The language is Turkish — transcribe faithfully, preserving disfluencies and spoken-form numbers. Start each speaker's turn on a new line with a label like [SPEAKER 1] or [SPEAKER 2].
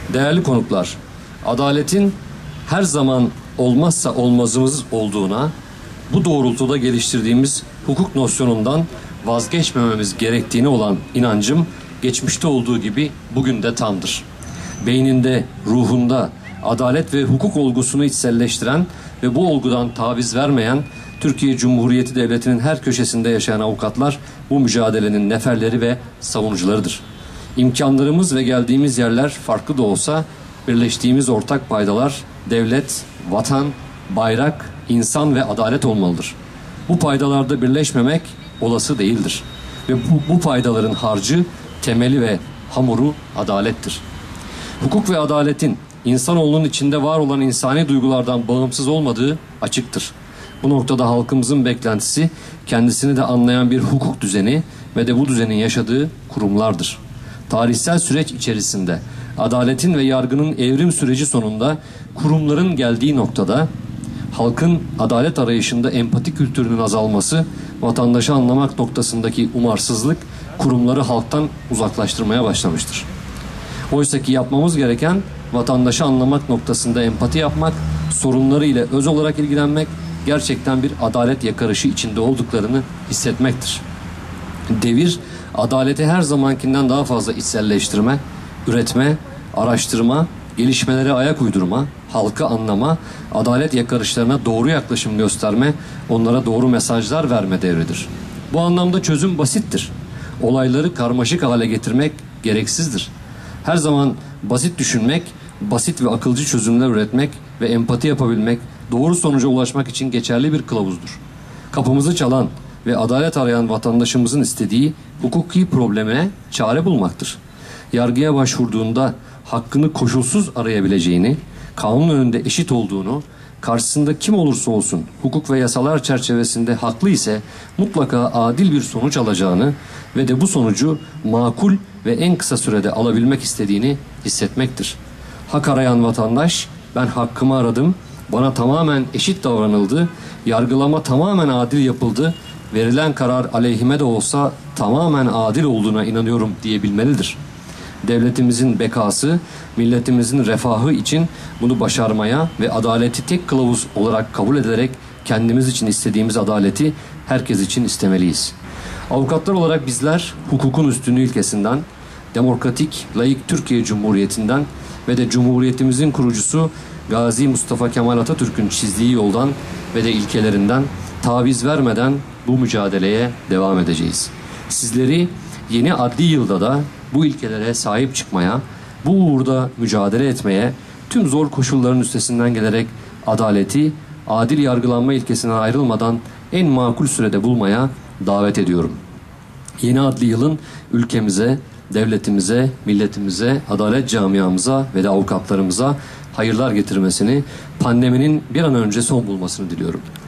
[SPEAKER 1] Değerli konuklar, adaletin her zaman olmazsa olmazımız olduğuna, bu doğrultuda geliştirdiğimiz hukuk nosyonundan vazgeçmememiz gerektiğine olan inancım geçmişte olduğu gibi bugün de tamdır. Beyninde, ruhunda adalet ve hukuk olgusunu içselleştiren ve bu olgudan taviz vermeyen Türkiye Cumhuriyeti Devleti'nin her köşesinde yaşayan avukatlar bu mücadelenin neferleri ve savunucularıdır. İmkanlarımız ve geldiğimiz yerler farklı da olsa birleştiğimiz ortak paydalar devlet, vatan, bayrak, insan ve adalet olmalıdır. Bu paydalarda birleşmemek olası değildir. Ve bu, bu paydaların harcı, temeli ve hamuru adalettir. Hukuk ve adaletin insanoğlunun içinde var olan insani duygulardan bağımsız olmadığı açıktır. Bu noktada halkımızın beklentisi kendisini de anlayan bir hukuk düzeni ve de bu düzenin yaşadığı kurumlardır. Tarihsel süreç içerisinde adaletin ve yargının evrim süreci sonunda kurumların geldiği noktada halkın adalet arayışında empati kültürünün azalması, vatandaşı anlamak noktasındaki umarsızlık kurumları halktan uzaklaştırmaya başlamıştır. Oysa ki yapmamız gereken vatandaşı anlamak noktasında empati yapmak, sorunları ile öz olarak ilgilenmek, gerçekten bir adalet yakarışı içinde olduklarını hissetmektir. Devir, adaleti her zamankinden daha fazla içselleştirme, üretme, araştırma, gelişmelere ayak uydurma, halkı anlama, adalet yakarışlarına doğru yaklaşım gösterme, onlara doğru mesajlar verme devridir. Bu anlamda çözüm basittir. Olayları karmaşık hale getirmek gereksizdir. Her zaman basit düşünmek, basit ve akılcı çözümler üretmek ve empati yapabilmek doğru sonuca ulaşmak için geçerli bir kılavuzdur. Kapımızı çalan ve adalet arayan vatandaşımızın istediği hukuki probleme çare bulmaktır. Yargıya başvurduğunda hakkını koşulsuz arayabileceğini, kanun önünde eşit olduğunu, karşısında kim olursa olsun hukuk ve yasalar çerçevesinde haklı ise mutlaka adil bir sonuç alacağını ve de bu sonucu makul ve en kısa sürede alabilmek istediğini hissetmektir. Hak arayan vatandaş, ben hakkımı aradım, bana tamamen eşit davranıldı, yargılama tamamen adil yapıldı, verilen karar aleyhime de olsa tamamen adil olduğuna inanıyorum diyebilmelidir. Devletimizin bekası, milletimizin refahı için bunu başarmaya ve adaleti tek kılavuz olarak kabul ederek kendimiz için istediğimiz adaleti herkes için istemeliyiz. Avukatlar olarak bizler hukukun üstünlüğü ilkesinden, demokratik, laik Türkiye Cumhuriyeti'nden ve de Cumhuriyetimizin kurucusu Gazi Mustafa Kemal Atatürk'ün çizdiği yoldan ve de ilkelerinden taviz vermeden bu mücadeleye devam edeceğiz. Sizleri yeni adli yılda da bu ilkelere sahip çıkmaya, bu uğurda mücadele etmeye, tüm zor koşulların üstesinden gelerek adaleti, adil yargılanma ilkesinden ayrılmadan en makul sürede bulmaya davet ediyorum. Yeni adli yılın ülkemize, devletimize, milletimize, adalet camiamıza ve de avukatlarımıza hayırlar getirmesini, pandeminin bir an önce son bulmasını diliyorum.